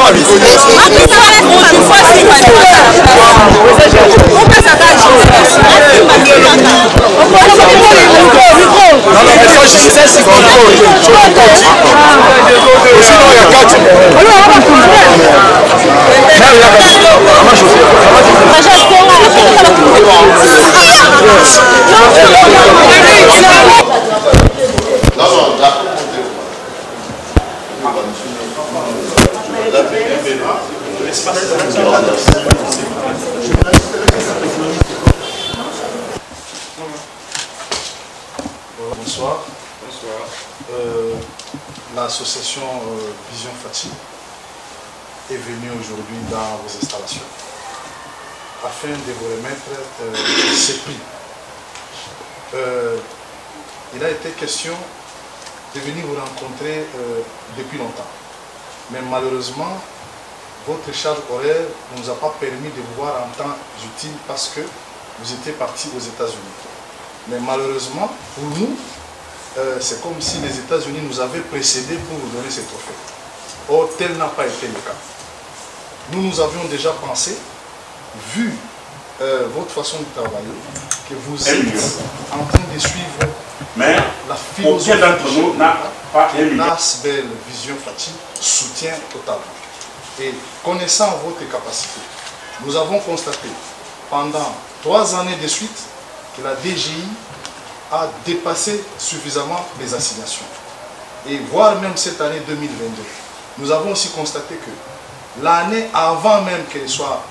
Bonsoir. L'association Vision Fati est venue aujourd'hui dans vos installations afin de vous remettre ces prix. Il a été question de venir vous rencontrer depuis longtemps, mais malheureusement votre charge horaire ne nous a pas permis de vous voir en temps utile parce que vous étiez partis aux États-Unis. Mais malheureusement, pour nous, c'est comme si les États-Unis nous avaient précédés pour vous donner ces trophées. Or, tel n'a pas été le cas. Nous avions déjà pensé, vu votre façon de travailler, que vous êtes en train de suivre la philosophie de Nasbel Vision Fati soutient totalement. Et connaissant votre capacité, nous avons constaté pendant 3 années de suite que la DGI a dépassé suffisamment les assignations. Et voire même cette année 2022. Nous avons aussi constaté que l'année avant même qu'elle soit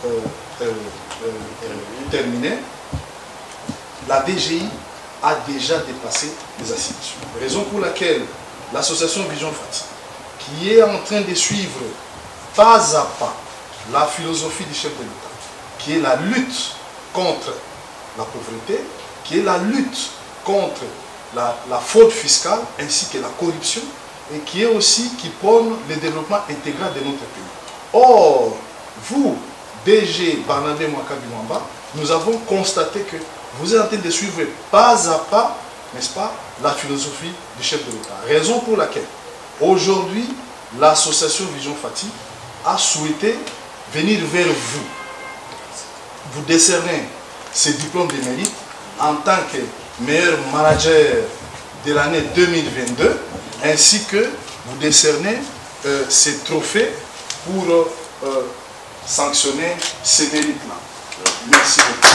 terminée, la DGI a déjà dépassé les assignations. Raison pour laquelle l'association Vision Fati, qui est en train de suivre pas à pas la philosophie du chef de l'État, qui est la lutte contre la pauvreté, qui est la lutte contre la fraude fiscale ainsi que la corruption, et qui est aussi qui prône le développement intégral de notre pays. Or, vous, DG Barnabé Mwakabi Mwamba, nous avons constaté que vous êtes en train de suivre pas à pas, n'est-ce pas, la philosophie du chef de l'État. Raison pour laquelle, aujourd'hui, l'association Vision Fati a souhaité venir vers vous. Vous décerner ces diplômes de mérite en tant que meilleur manager de l'année 2022, ainsi que vous décernez ces trophées pour sanctionner ces mérites-là. Merci beaucoup.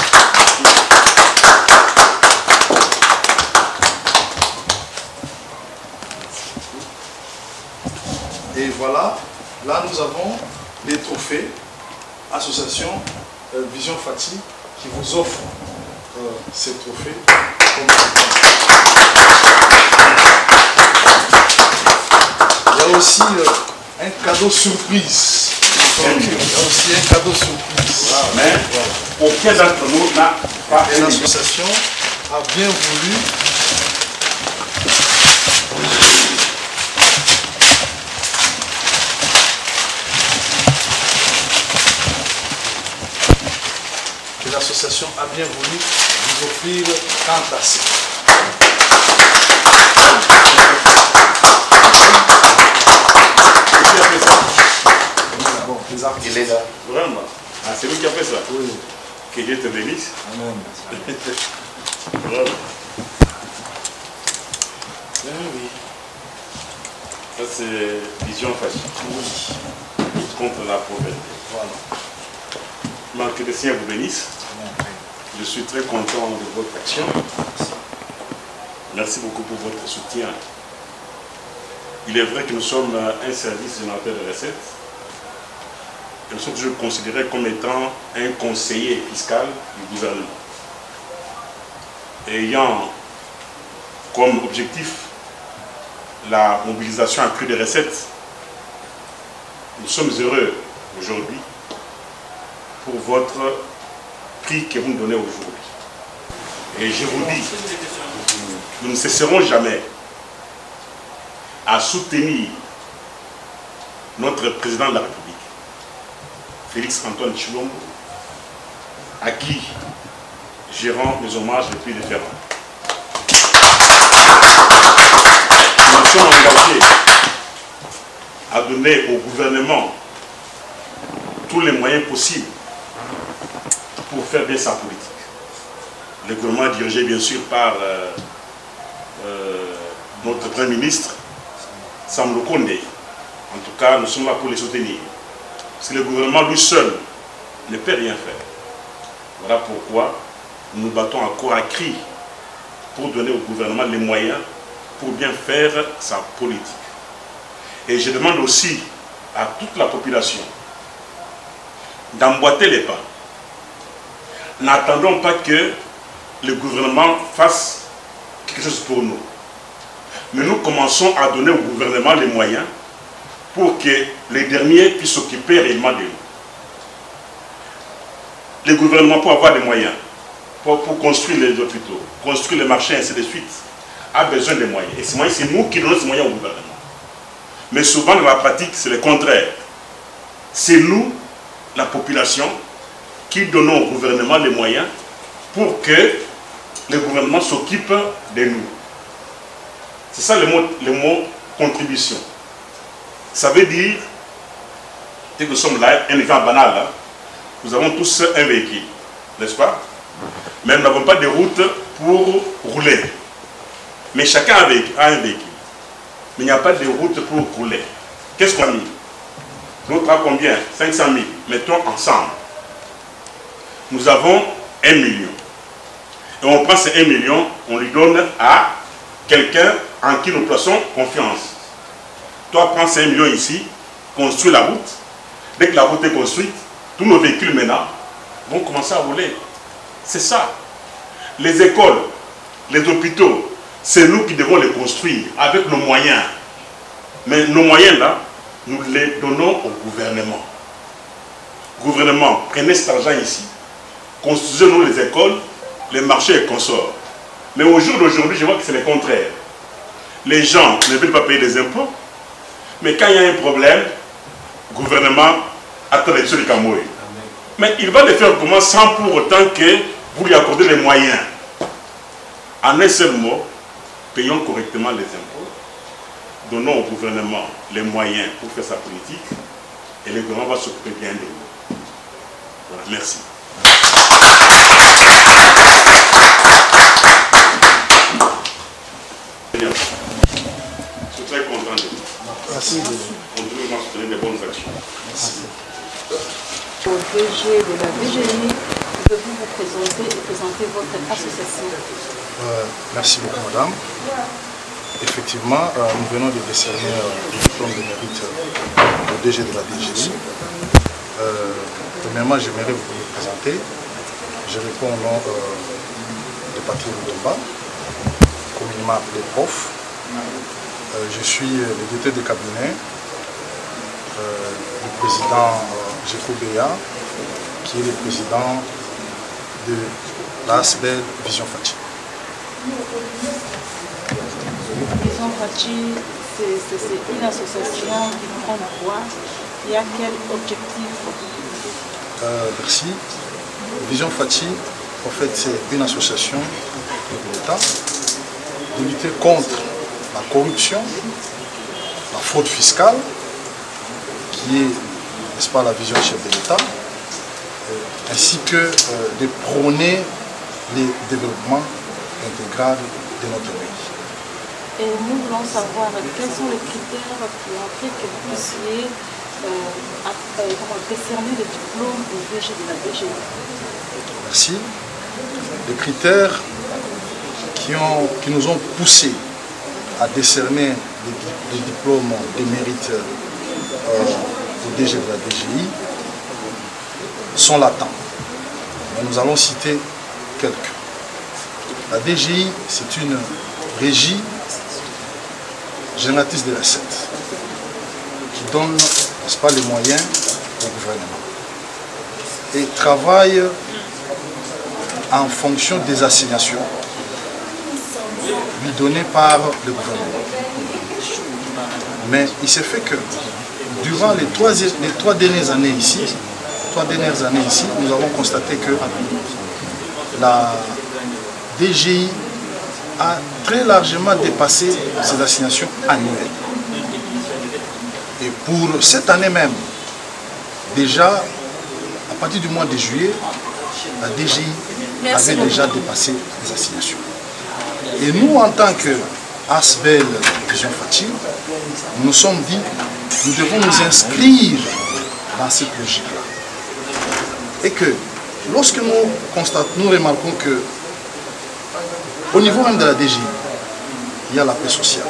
Et voilà, là nous avons les trophées association Vision Fati qui vous offre ces trophées. Il y a aussi un cadeau surprise. Il y a aussi un cadeau surprise. Mais aucun d'entre nous n'a pas. Et l'association a bien voulu l'association a bien voulu vous offrir quant à ça. Il est là. Vraiment. Ah, c'est lui qui a fait ça. Oui. Que Dieu te bénisse. Amen. Bravo. Oui. Ça c'est Vision Fati. Oui. Lutte contre la pauvreté. Voilà. Que le Seigneur vous bénisse. Je suis très content de votre action. Merci beaucoup pour votre soutien. Il est vrai que nous sommes un service générateur de recettes. Nous sommes toujours considérés comme étant un conseiller fiscal du gouvernement. Ayant comme objectif la mobilisation accrue des recettes, nous sommes heureux aujourd'hui pour votre prix que vous nous donnez aujourd'hui. Et je vous dis, nous ne cesserons jamais à soutenir notre président de la République, Félix Antoine Tshilombo, à qui je rends mes hommages les plus différents. Nous sommes engagés à donner au gouvernement tous les moyens possibles pour faire bien sa politique. Le gouvernement est dirigé bien sûr par notre Premier ministre, Sam Lukonde. En tout cas, nous sommes là pour les soutenir. Parce que le gouvernement lui seul ne peut rien faire. Voilà pourquoi nous nous battons à corps à cri pour donner au gouvernement les moyens pour bien faire sa politique. Et je demande aussi à toute la population d'emboîter les pas. N'attendons pas que le gouvernement fasse quelque chose pour nous. Mais nous commençons à donner au gouvernement les moyens pour que les derniers puissent s'occuper réellement de nous. Le gouvernement, pour avoir des moyens, pour construire les hôpitaux, construire les marchés, ainsi de suite, a besoin des moyens. Et ces moyens, c'est nous qui donnons ces moyens au gouvernement. Mais souvent, dans la pratique, c'est le contraire. C'est nous, la population, qui donnons au gouvernement les moyens pour que le gouvernement s'occupe de nous. C'est ça le mot contribution. Ça veut dire, dès que nous sommes là, un exemple banal, là, nous avons tous un véhicule, n'est-ce pas? Mais nous n'avons pas de route pour rouler. Mais chacun a un véhicule. Mais il n'y a pas de route pour rouler. Qu'est-ce qu'on a mis? L'autre a combien? 500 000. Mettons ensemble. Nous avons 1 million. Et on prend ces 1 million, on lui donne à quelqu'un en qui nous plaçons confiance. Toi, prends ces 1 million ici, construis la route. Dès que la route est construite, tous nos véhicules maintenant vont commencer à rouler. C'est ça. Les écoles, les hôpitaux, c'est nous qui devons les construire avec nos moyens. Mais nos moyens là, nous les donnons au gouvernement. Gouvernement, prenez cet argent ici, construisez-nous les écoles, les marchés et consorts. Mais au jour d'aujourd'hui, je vois que c'est le contraire. Les gens ne veulent pas payer des impôts, mais quand il y a un problème, le gouvernement attend les choses du Cameroun. Mais il va le faire comment sans pour autant que vous lui accordez les moyens. En un seul mot, payons correctement les impôts, donnons au gouvernement les moyens pour faire sa politique, et le gouvernement va s'occuper bien de nous. Voilà, merci. Je suis très content de vous. Merci. Continuez à soutenir des bonnes actions. Merci. Au DG de la DGI, pouvez-vous vous présenter et présenter votre association? Merci beaucoup, madame. Effectivement, nous venons de décerner le diplôme de mérite au DG de la DGI. Premièrement, j'aimerais vous le présenter. Je réponds au nom de Patrick Mutomba, communément appelé prof. Je suis le directeur de cabinet du président Jeko Béa, qui est le président de l'ASBEL Vision Fachi. Vision Fachi, c'est une association qui prend quoi? Il y a quel objectif? Merci. Vision Fachi, en fait, c'est une association de l'État de lutter contre la corruption, la fraude fiscale, qui est, n'est-ce pas, la vision chef de l'État, ainsi que de prôner le développement intégral de notre pays. Et nous voulons savoir quels sont les critères qui ont fait que vous puissiez décerner le diplôme au DG de la DGI. Merci. Les critères qui nous ont poussés à décerner les diplômes de mérite au DG de la DGI sont latents. Mais nous allons citer quelques. La DGI, c'est une régie génératrice de recettes qui donne, n'est-ce pas, les moyens au gouvernement et travaille en fonction des assignations lui données par le gouvernement. Mais il s'est fait que durant les trois dernières années ici, nous avons constaté que la DGI a très largement dépassé ses assignations annuelles. Et pour cette année même, déjà, partir du mois de juillet, la DGI avait déjà dépassé les assignations. Et nous, en tant que ASBEL Vision Fati, nous nous sommes dit, nous devons nous inscrire dans cette logique-là. Et que lorsque nous remarquons que au niveau même de la DGI, il y a la paix sociale.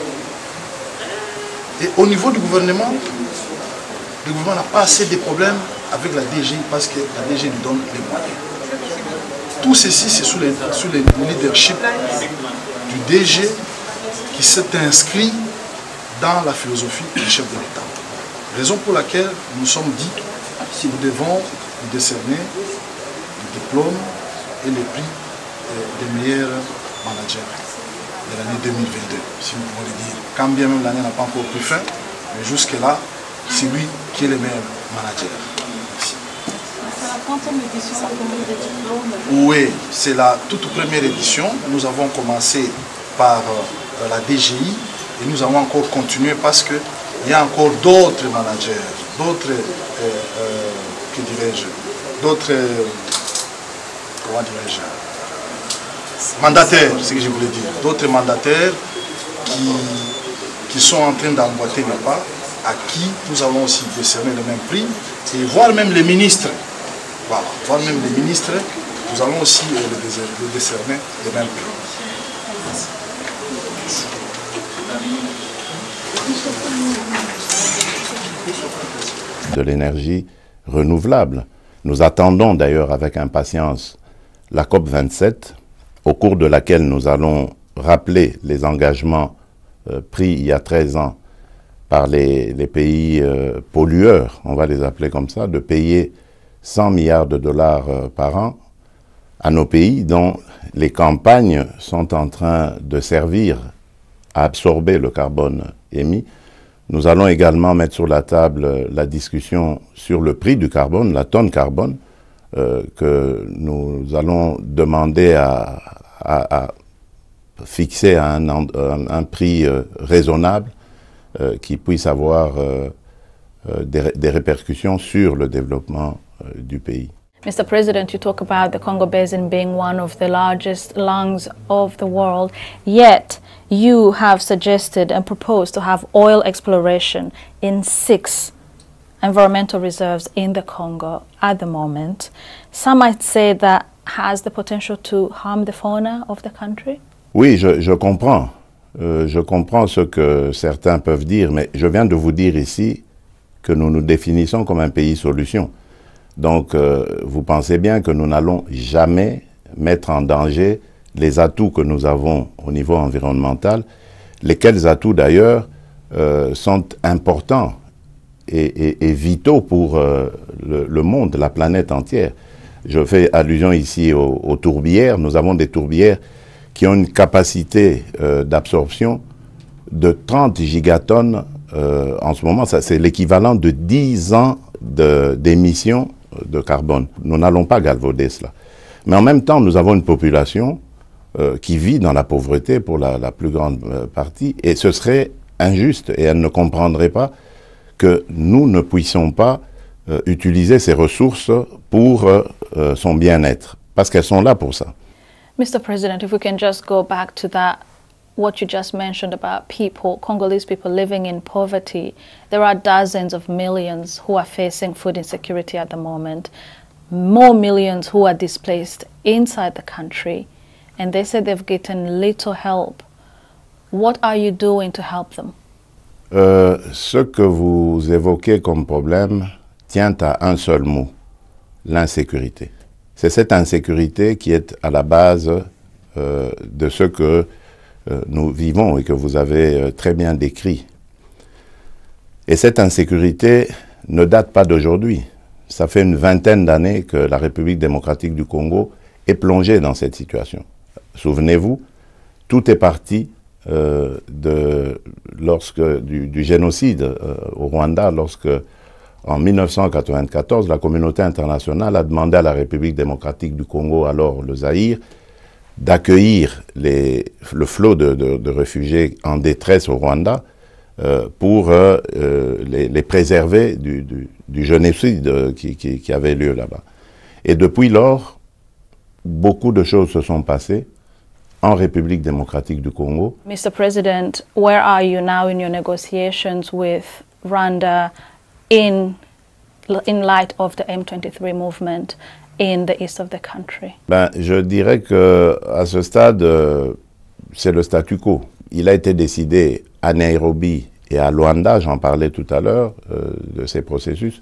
Et au niveau du gouvernement n'a pas assez de problèmes avec la DGI parce que la DGI lui donne les moyens. Tout ceci, c'est sous le leadership du DG qui s'est inscrit dans la philosophie du chef de l'État. Raison pour laquelle nous nous sommes dit que nous devons lui décerner le diplôme et le prix des meilleurs managers de l'année 2022, si vous pouvez le dire. Quand bien même l'année n'a pas encore pris fin, mais jusque-là, c'est lui qui est le meilleur manager. Merci. C'est la 30e édition de la remise des diplômes. Oui, c'est la toute première édition. Nous avons commencé par la DGI et nous avons encore continué parce qu'il y a encore d'autres managers, d'autres, que dirais-je, d'autres, comment dirais-je, mandataires, c'est ce que je voulais dire, d'autres mandataires qui sont en train d'emboîter le pas, à qui nous allons aussi décerner le même prix, et voire même les ministres, voilà, voire même les ministres, nous allons aussi le décerner le même prix. De l'énergie renouvelable. Nous attendons d'ailleurs avec impatience la COP27, au cours de laquelle nous allons rappeler les engagements pris il y a 13 ans par les pays pollueurs, on va les appeler comme ça, de payer 100 milliards de dollars par an à nos pays dont les campagnes sont en train de servir à absorber le carbone émis. Nous allons également mettre sur la table la discussion sur le prix du carbone, la tonne carbone, que nous allons demander à fixer à un prix raisonnable qui puisse avoir des répercussions sur le développement du pays. Mr. President, you talk about the Congo Basin being one of the largest lungs of the world, yet you have suggested and proposed to have oil exploration in 6 environmental reserves in the Congo at the moment. Some might say that has the potential to harm the fauna of the country? Oui, je comprends. Je comprends ce que certains peuvent dire, mais je viens de vous dire ici que nous nous définissons comme un pays solution. Donc, vous pensez bien que nous n'allons jamais mettre en danger les atouts que nous avons au niveau environnemental, lesquels atouts d'ailleurs sont importants et vitaux pour le monde, la planète entière. Je fais allusion ici aux tourbières. Nous avons des tourbières qui ont une capacité d'absorption de 30 gigatonnes en ce moment. C'est l'équivalent de 10 ans d'émissions de carbone. Nous n'allons pas galvauder cela. Mais en même temps, nous avons une population qui vit dans la pauvreté pour la plus grande partie, et ce serait injuste, et elle ne comprendrait pas que nous ne puissions pas utiliser ces ressources pour son bien-être, parce qu'elles sont là pour ça. Mr. President, if we can just go back to that, what you just mentioned about people, Congolese people living in poverty. There are dozens of millions who are facing food insecurity at the moment, more millions who are displaced inside the country, and they say they've gotten little help. What are you doing to help them? Ce que vous évoquez comme problème tient à un seul mot, l'insécurité. C'est cette insécurité qui est à la base de ce que nous vivons et que vous avez très bien décrit. Et cette insécurité ne date pas d'aujourd'hui. Ça fait une vingtaine d'années que la République démocratique du Congo est plongée dans cette situation. Souvenez-vous, tout est parti du génocide au Rwanda, lorsque, en 1994, la communauté internationale a demandé à la République démocratique du Congo, alors le Zaïre, d'accueillir le flot de réfugiés en détresse au Rwanda, pour les préserver du génocide qui avait lieu là-bas. Et depuis lors, beaucoup de choses se sont passées en République démocratique du Congo. Mr. President, where are you now in your negotiations with Rwanda in light of the M23 movement in the east of the country? Ben, je dirais qu'à ce stade, c'est le statu quo. Il a été décidé à Nairobi et à Luanda, j'en parlais tout à l'heure, de ces processus,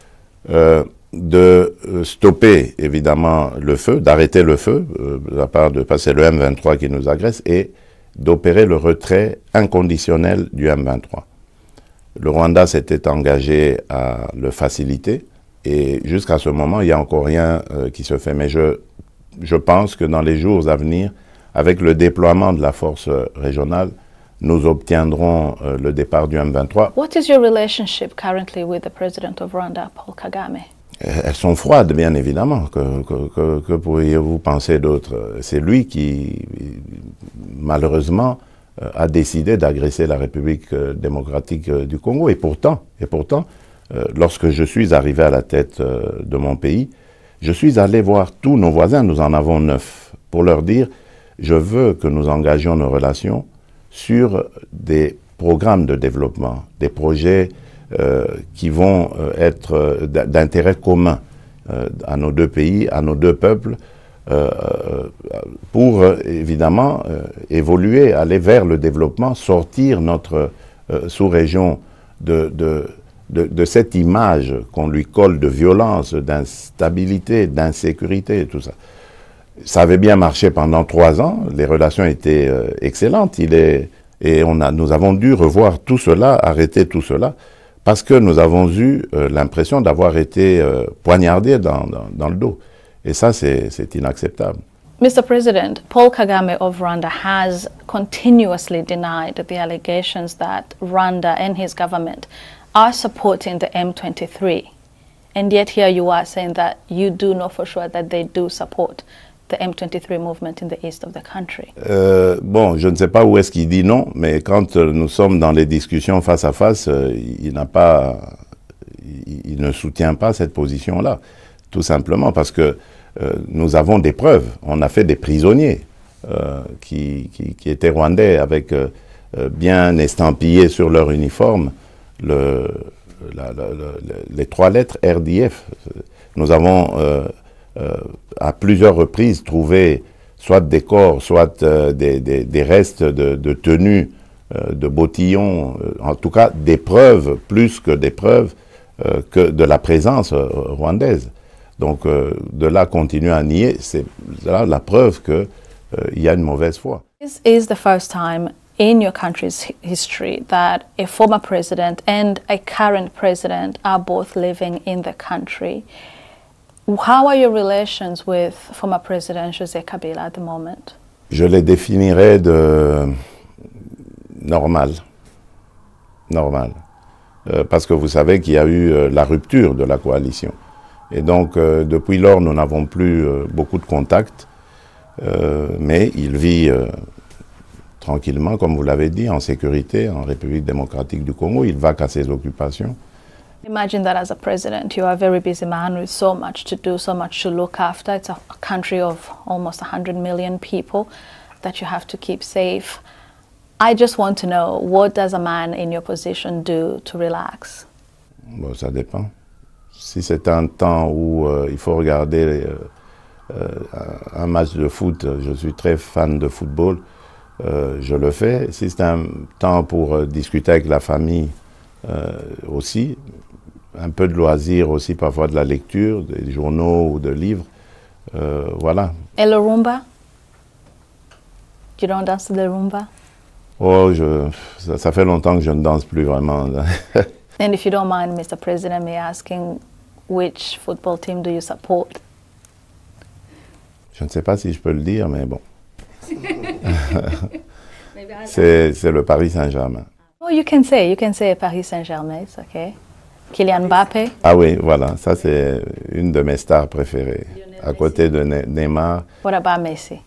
de stopper évidemment le feu, d'arrêter le feu, de la part de passer le M23 qui nous agresse, et d'opérer le retrait inconditionnel du M23. Le Rwanda s'était engagé à le faciliter, et jusqu'à ce moment, il n'y a encore rien qui se fait. Mais je pense que dans les jours à venir, avec le déploiement de la force régionale, nous obtiendrons le départ du M23. What is your relationship currently with the President of Rwanda, Paul Kagame? Elles sont froides, bien évidemment. Que pourriez-vous penser d'autre? C'est lui qui, malheureusement, a décidé d'agresser la République démocratique du Congo. Et pourtant, lorsque je suis arrivé à la tête de mon pays, je suis allé voir tous nos voisins, nous en avons 9, pour leur dire, je veux que nous engagions nos relations sur des programmes de développement, des projets qui vont être d'intérêt commun à nos deux pays, à nos deux peuples, pour évidemment évoluer, aller vers le développement, sortir notre sous-région de cette image qu'on lui colle de violence, d'instabilité, d'insécurité, tout ça. Ça avait bien marché pendant 3 ans, les relations étaient excellentes, nous avons dû revoir tout cela, arrêter tout cela, parce que nous avons eu l'impression d'avoir été poignardés dans le dos. Et ça, c'est inacceptable. Mr. President, Paul Kagame of Rwanda has continuously denied the allegations that Rwanda and his government are supporting the M23. And yet here you are saying that you do know for sure that they do support the M23 movement in the east of the country. Bon, je ne sais pas où est-ce qu'il dit non, mais quand nous sommes dans les discussions face à face, il ne soutient pas cette position-là, tout simplement parce que nous avons des preuves. On a fait des prisonniers qui étaient rwandais avec bien estampillés sur leur uniforme les 3 lettres RDF. Nous avons à plusieurs reprises trouvé soit des corps, soit des restes de tenues, de bottillons, en tout cas des preuves, plus que des preuves, que de la présence rwandaise. Donc de là continuer à nier, c'est là la preuve qu'il y a une mauvaise foi. This is the first time in your country's history that a former president and a current president are both living in the country. How are your relations with former President José Kabila at the moment? Je les définirais de normal. Parce que vous savez qu'il y a eu la rupture de la coalition. Et donc, depuis lors, nous n'avons plus beaucoup de contacts, mais il vit tranquillement, comme vous l'avez dit, en sécurité, en République démocratique du Congo. Il va qu'à ses occupations. Imagine that as a president, you are a very busy man with so much to do, so much to look after. It's a country of almost 100 million people that you have to keep safe. I just want to know, what does a man in your position do to relax? Bon, ça dépend. Si c'est un temps où il faut regarder un match de foot, je suis très fan de football, je le fais. Si c'est un temps pour discuter avec la famille aussi, un peu de loisirs aussi, parfois de la lecture, des journaux ou de livres, voilà. Et le rumba? You don't dance to the rumba? Oh, ça fait longtemps que je ne danse plus vraiment. And if you don't mind, Mr. President, me asking, which football team do you support? Je ne sais pas si je peux le dire, mais bon. C'est le Paris Saint-Germain. Oh, you can say Paris Saint-Germain, it's okay. Kylian Mbappé? Ah oui, voilà, ça c'est une de mes stars préférées, à côté de Neymar. What about Messi?